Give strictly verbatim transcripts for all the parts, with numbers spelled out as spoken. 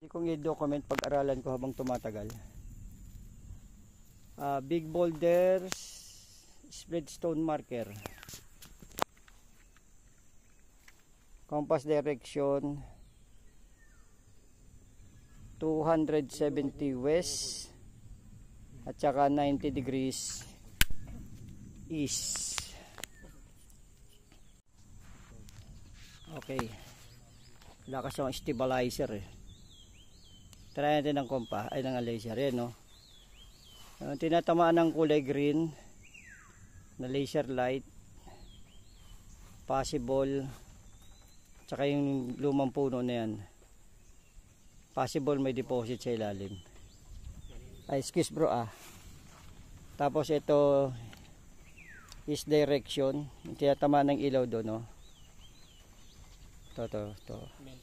Hindi kong i-document pag-aralan ko habang tumatagal. Uh, big boulders, spread stone marker, compass direction two hundred seventy west at saka ninety degrees east. Okay, lakas yung stabilizer eh. Try natin ng kompa, ay ng laser yan, no? Uh, tinatamaan ng kulay green na laser light, possible, tsaka yung lumang puno na yan, possible may deposit sa ilalim. Ay, excuse bro ah. Tapos ito is direction, tinatamaan ng ilaw doon, no? To, to, to.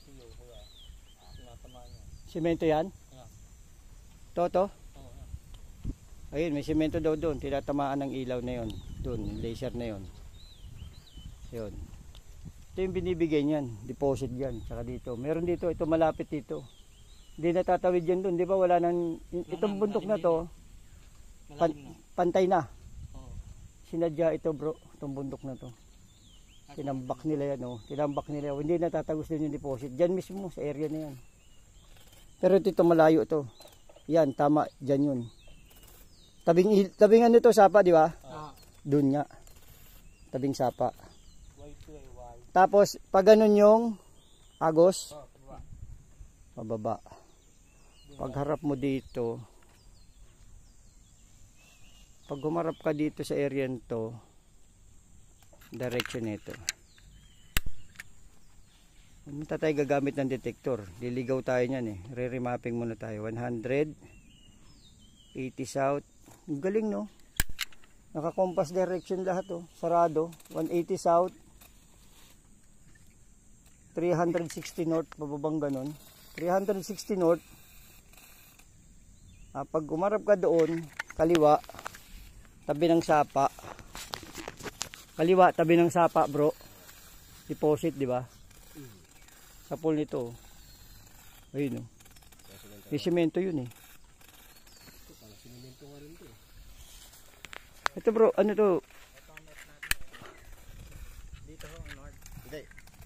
Simento yan? To, to? Ayun, may simento daw doon. Tinatamaan ng ilaw na yon. Doon, laser na yon. Yun. Ito yung binibigay niyan. Deposit yan. Saka dito. Meron dito. Ito malapit dito. Hindi natatawid yan doon. Di ba wala nang... Itong bundok na to, pan, pantay na. Sinadya ito bro. Itong bundok na to. Tinambak nila yan. Oh. Tinambak nila. Hindi natatagos din yung deposit. Diyan mismo sa area na yan. Pero dito malayo to. Yan, tama. Diyan yun. Tabing, tabing ano to, sapa, di ba? Ah. Doon nga. Tabing sapa. Tapos, pag ganun yung agos, pababa. Pag harap mo dito, pag humarap ka dito sa area nito, direction nito. Punta tayo gagamit ng detector. Liligaw tayo niyan eh. Re-remapping muna tayo. one hundred eighty south. Galing no? Naka-compass direction lahat oh. Sarado. one eighty south. three sixty north. Pababang ganun. three sixty north. Ah, pag umarap ka doon, kaliwa, tabi ng sapa. Kaliwa, tabi ng sapa bro. Deposit, di ba? Sa pool nito. Ayun oh. May simento yun eh. Ito bro, ano to? Dito ho ang north. Hindi.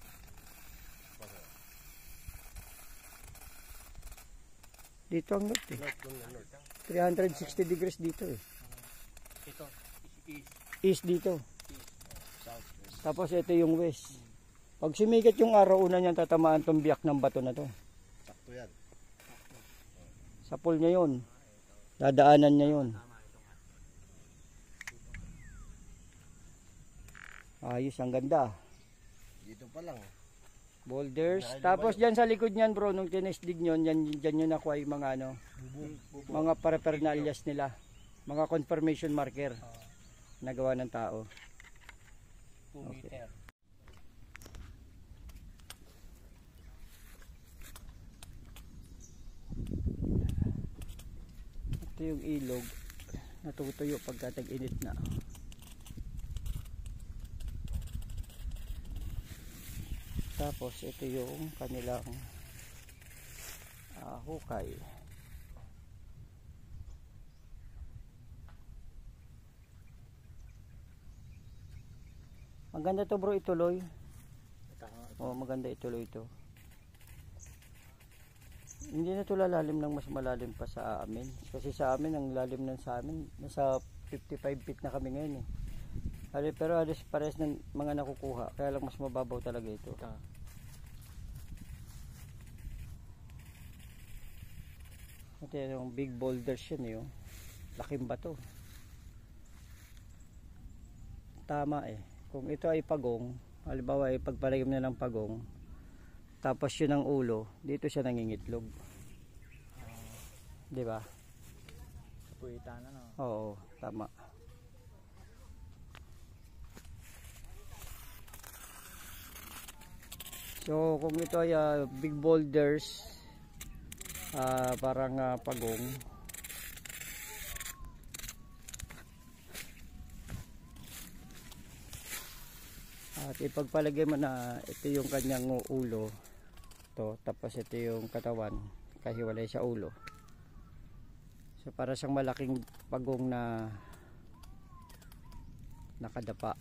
Dito ang north eh. three sixty degrees dito eh. Ito, east. East dito. Tapos ito yung west. Pag sumikat yung araw, una niyan tatamaan tong biyak ng bato na to. Sakto yan. Sa pool niya yun. Dadaanan niya yun. Ayos, ang ganda. Dito pa lang. Boulders. Tapos dyan sa likod niyan bro, nung tinesdig nyo, dyan, dyan yun nakuha yung mga ano, mga parapernalyas nila. Mga confirmation marker. Nagawa ng tao. two meter. Ito yung ilog natutuyo pagka tag-init na. Tapos ito yung kanilang uh, hukay. Maganda to bro, ituloy. Oh, maganda ituloy ito. Hindi na ito lalalim ng mas malalim pa sa amin. Kasi sa amin, ang lalim ng sa amin, nasa fifty-five feet na kami ngayon eh. Pero alis pares ng mga nakukuha. Kaya lang mas mababaw talaga ito. Ito yung big boulders yun eh. Oh. Laking bato. Tama eh. Kung ito ay pagong, halimbawa ay pagpalagim na ng pagong, tapos yun ang ulo, dito siya nangingitlog. Uh, di ba? Sa puwitan ano? Oo, tama. So kung ito ay uh, big boulders, uh, parang uh, pagong, at ipagpalagay mo na ito yung kanyang ulo to, tapos ito yung katawan, nagkahiwalay sa ulo. So para siyang malaking pagong na nakadapa.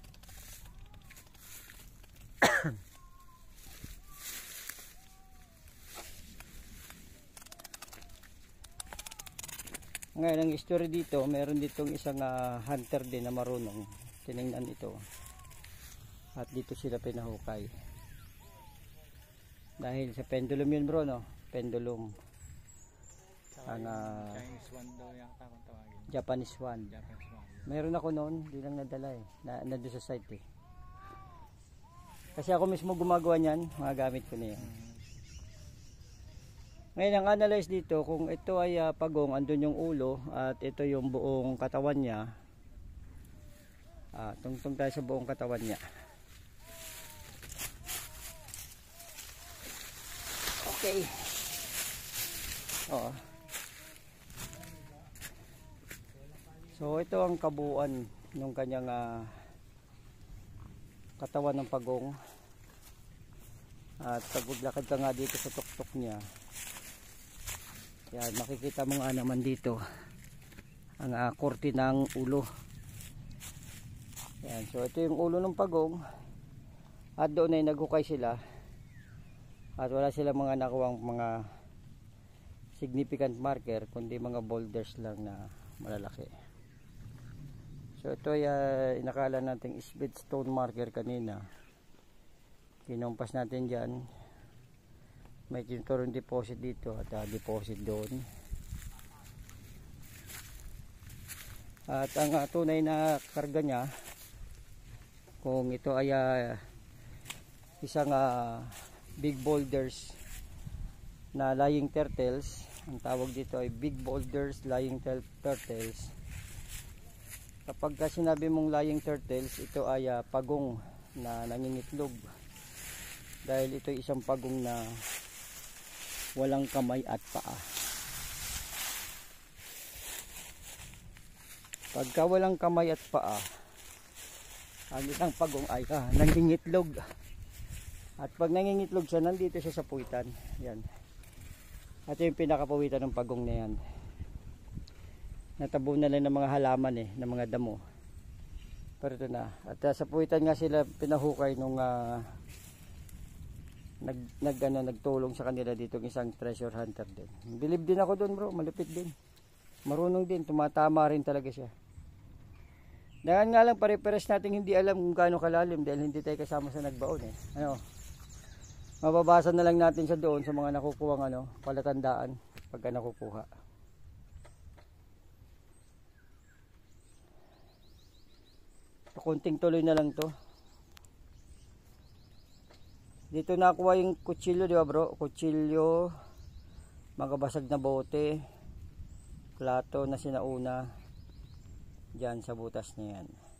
Ngayon ang story dito, meron ditong isang uh, hunter din na marunong. Tinignan ito. At dito sila pinahukay. Dahil sa pendulum yun bro, no? Pendulum. Ang uh, Chinese one daw yata kung tawagin. Japanese one. Japanese one. Meron ako noon, di lang nadala eh. Na, nandun sa site eh. Kasi ako mismo gumagawa niyan, mga gamit ko na yan. Hmm. Ngayon ang analyze dito, kung ito ay uh, pagong, andun yung ulo at ito yung buong katawan niya. Ah, tungtong tayo sa buong katawan niya. Okay. Oo. So ito ang kabuuan ng kanyang uh, katawan ng pagong. At pag maglakad ka nga dito sa tuktok niya, yan, makikita mo nga naman dito ang uh, korte ng ulo. Yan, so ito yung ulo ng pagong. At doon ay naghukay sila. At wala silang mga nakuwang mga significant marker, kundi mga boulders lang na malalaki. So ito ay uh, inakala nating speed stone marker kanina. Kinumpas natin dyan. May tinturong deposit dito at uh, deposit doon. At ang uh, tunay na karga niya, kung ito ay uh, isang uh, big boulders na lying turtles, ang tawag dito ay big boulders lying turtles. Kapag ka sinabi mong lying turtles, ito ay uh, pagong na nangingitlog, dahil ito ay isang pagong na walang kamay at paa. Pagka walang kamay at paa, ang isang pagong ay ah, nangingitlog. At pag nangingitlog siya, nandito siya sa puwitan. Yan. At yung pinakapuwitan ng pagong na yan. Natabo na lang ng mga halaman eh, ng mga damo. Pero ito na. At uh, sa puwitan nga sila pinahukay nung uh, nag, nag, ano, nagtulong sa kanila dito ng isang treasure hunter din. Bilib din ako doon bro, malupit din. Marunong din, tumatama rin talaga siya. Dahil nga lang pare-pares natin hindi alam kung gaano kalalim dahil hindi tayo kasama sa nagbaon eh. Ano? Mababasa na lang natin sa doon sa mga nakukuha ano, palatandaan pagka nakukuha. Kunting tuloy na lang to. Dito nakuha yung kutsilyo, di ba bro? Kutsilyo, mga basag na bote, plato na sinauna dyan sa butas na yan.